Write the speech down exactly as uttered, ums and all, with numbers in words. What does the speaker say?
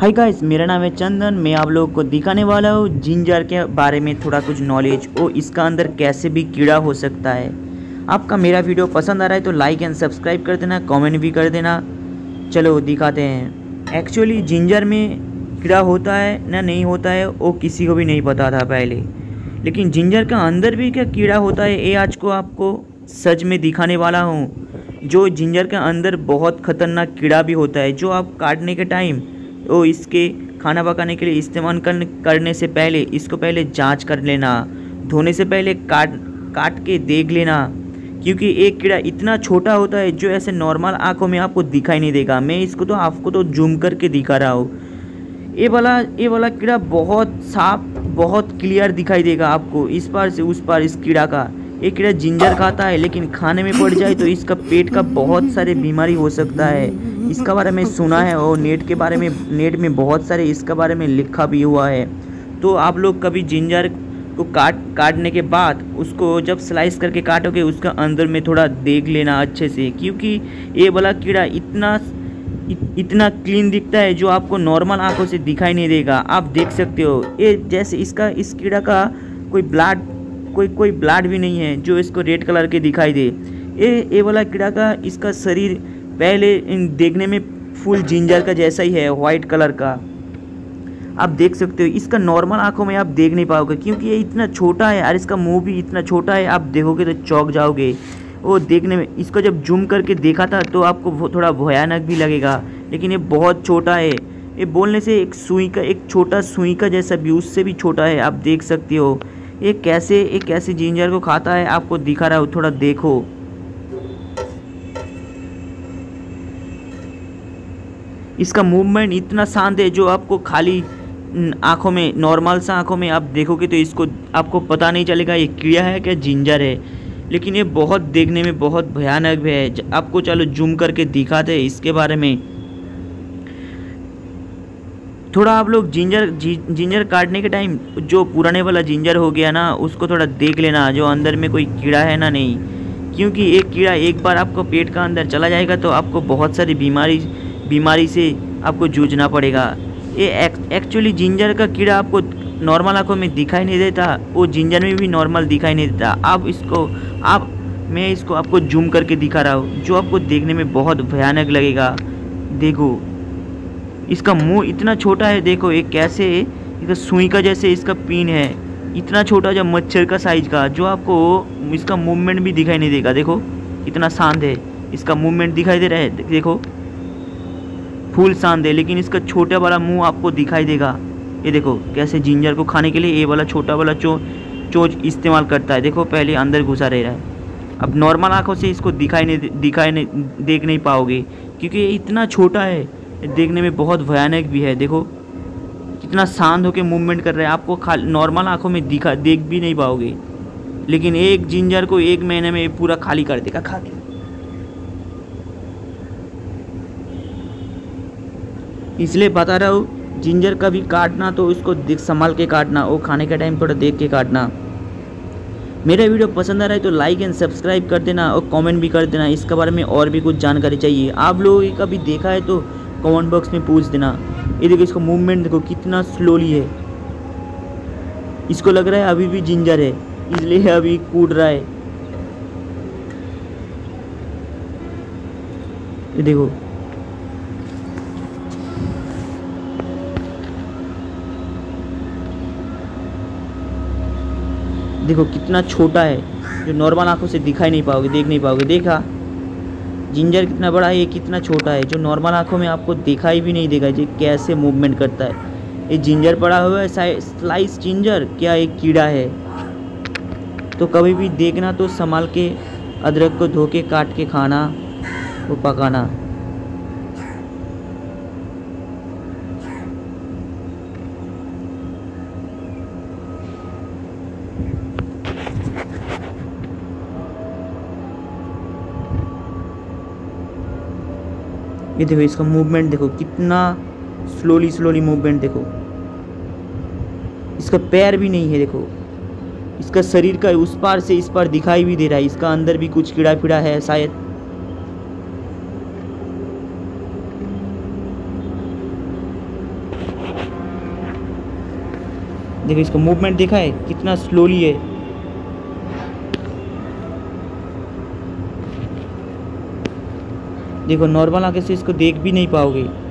Hi guys, मेरा नाम है चंदन। मैं आप लोगों को दिखाने वाला हूँ जिंजर के बारे में थोड़ा कुछ नॉलेज और इसका अंदर कैसे भी कीड़ा हो सकता है। आपका मेरा वीडियो पसंद आ रहा है तो लाइक एंड सब्सक्राइब कर देना, कमेंट भी कर देना। चलो दिखाते हैं। एक्चुअली जिंजर में कीड़ा होता है ना नहीं होता है वो किसी को भी नहीं पता था पहले, लेकिन जिंजर का अंदर भी क्या कीड़ा होता है ये आज को आपको सच में दिखाने वाला हूँ। जो जिंजर के अंदर बहुत ख़तरनाक कीड़ा भी होता है जो आप काटने के टाइम तो इसके खाना पकाने के लिए इस्तेमाल कर, करने से पहले इसको पहले जांच कर लेना, धोने से पहले काट काट के देख लेना, क्योंकि एक कीड़ा इतना छोटा होता है जो ऐसे नॉर्मल आंखों में आपको दिखाई नहीं देगा। मैं इसको तो आपको तो जूम करके दिखा रहा हूँ। ये वाला ये वाला कीड़ा बहुत साफ, बहुत क्लियर दिखाई देगा आपको इस पार से उस पार। इस कीड़ा का ये कीड़ा जिंजर खाता है, लेकिन खाने में पड़ जाए तो इसका पेट का बहुत सारे बीमारी हो सकता है। इसका बारे में सुना है और नेट के बारे में नेट में बहुत सारे इसका बारे में लिखा भी हुआ है। तो आप लोग कभी जिंजर को काट काटने के बाद उसको जब स्लाइस करके काटोगे उसका अंदर में थोड़ा देख लेना अच्छे से, क्योंकि ये वाला कीड़ा इतना इत, इतना क्लीन दिखता है जो आपको नॉर्मल आंखों से दिखाई नहीं देगा। आप देख सकते हो ये जैसे इसका इस कीड़ा का कोई ब्लड कोई कोई ब्लड भी नहीं है जो इसको रेड कलर के दिखाई दे। ये ये वाला कीड़ा का इसका शरीर पहले देखने में फुल जिंजर का जैसा ही है, वाइट कलर का। आप देख सकते हो इसका नॉर्मल आंखों में आप देख नहीं पाओगे क्योंकि ये इतना छोटा है और इसका मुंह भी इतना छोटा है। आप देखोगे तो चौंक जाओगे। वो देखने में इसको जब जूम करके देखा था तो आपको थोड़ा भयानक भी लगेगा, लेकिन ये बहुत छोटा है। ये बोलने से एक सुई का एक छोटा सुई का जैसा भी उससे भी छोटा है। आप देख सकते हो ये कैसे एक कैसे जिंजर को खाता है, आपको दिखा रहा हूँ, थोड़ा देखो। इसका मूवमेंट इतना शांत है जो आपको खाली आंखों में नॉर्मल सा आंखों में आप देखोगे तो इसको आपको पता नहीं चलेगा ये कीड़ा है क्या जिंजर है, लेकिन ये बहुत देखने में बहुत भयानक भी है। आपको चलो जूम करके दिखाते हैं इसके बारे में थोड़ा। आप लोग जिंजर जिंजर काटने के टाइम जो पुराने वाला जिंजर हो गया ना उसको थोड़ा देख लेना जो अंदर में कोई कीड़ा है ना नहीं, क्योंकि एक कीड़ा एक बार आपको पेट का अंदर चला जाएगा तो आपको बहुत सारी बीमारी बीमारी से आपको जूझना पड़ेगा। ये एक्चुअली जिंजर का कीड़ा आपको नॉर्मल आंखों में दिखाई नहीं देता, वो जिंजर में भी नॉर्मल दिखाई नहीं देता। आप इसको आप मैं इसको आपको जूम करके दिखा रहा हूँ जो आपको देखने में बहुत भयानक लगेगा। देखो इसका मुंह इतना छोटा है, देखो ये कैसे इसका सुई का जैसे इसका पिन है, इतना छोटा जो मच्छर का साइज का, जो आपको इसका मूवमेंट भी दिखाई नहीं देगा। देखो इतना शांत है, इसका मूवमेंट दिखाई दे रहा है, देखो फुल शांत है, लेकिन इसका छोटा वाला मुंह आपको दिखाई देगा। ये देखो कैसे जिंजर को खाने के लिए ये वाला छोटा वाला चो चोंच इस्तेमाल करता है। देखो पहले अंदर घुसा रह रहा है। अब नॉर्मल आंखों से इसको दिखाई नहीं दिखाई नहीं देख नहीं पाओगे क्योंकि ये इतना छोटा है, देखने में बहुत भयानक भी है। देखो कितना शांत होकर मूवमेंट कर रहा है, आपको खाली नॉर्मल आंखों में दिखा देख भी नहीं पाओगे, लेकिन एक जिंजर को एक महीने में पूरा खाली कर देगा खा के। इसलिए बता रहा हूँ जिंजर का भी काटना तो उसको देख संभाल के काटना, वो खाने के टाइम थोड़ा देख के काटना। मेरा वीडियो पसंद आ रहा है तो लाइक एंड सब्सक्राइब कर देना और कमेंट भी कर देना। इसके बारे में और भी कुछ जानकारी चाहिए आप लोगों ने कभी देखा है तो कमेंट बॉक्स में पूछ देना। ये देखो इसका मूवमेंट देखो कितना स्लोली है, इसको लग रहा है अभी भी जिंजर है इसलिए अभी कूद रहा है। ये देखो देखो कितना छोटा है जो नॉर्मल आंखों से दिखाई नहीं पाओगे, देख नहीं पाओगे। देखा जिंजर कितना बड़ा है, ये कितना छोटा है जो नॉर्मल आंखों में आपको दिखाई भी नहीं देगा। ये कैसे मूवमेंट करता है, ये जिंजर पड़ा हुआ है स्लाइस जिंजर, क्या एक कीड़ा है। तो कभी भी देखना तो संभाल के अदरक को धो के काट के खाना वो पकाना। ये देखो इसका मूवमेंट देखो कितना स्लोली स्लोली मूवमेंट देखो। इसका पैर भी नहीं है, देखो इसका शरीर का उस पार से इस पार दिखाई भी दे रहा है। इसका अंदर भी कुछ कीड़ा फिड़ा है शायद। देखो इसका मूवमेंट देखा है कितना स्लोली है। देखो नॉर्मल आंखें से इसको देख भी नहीं पाओगे।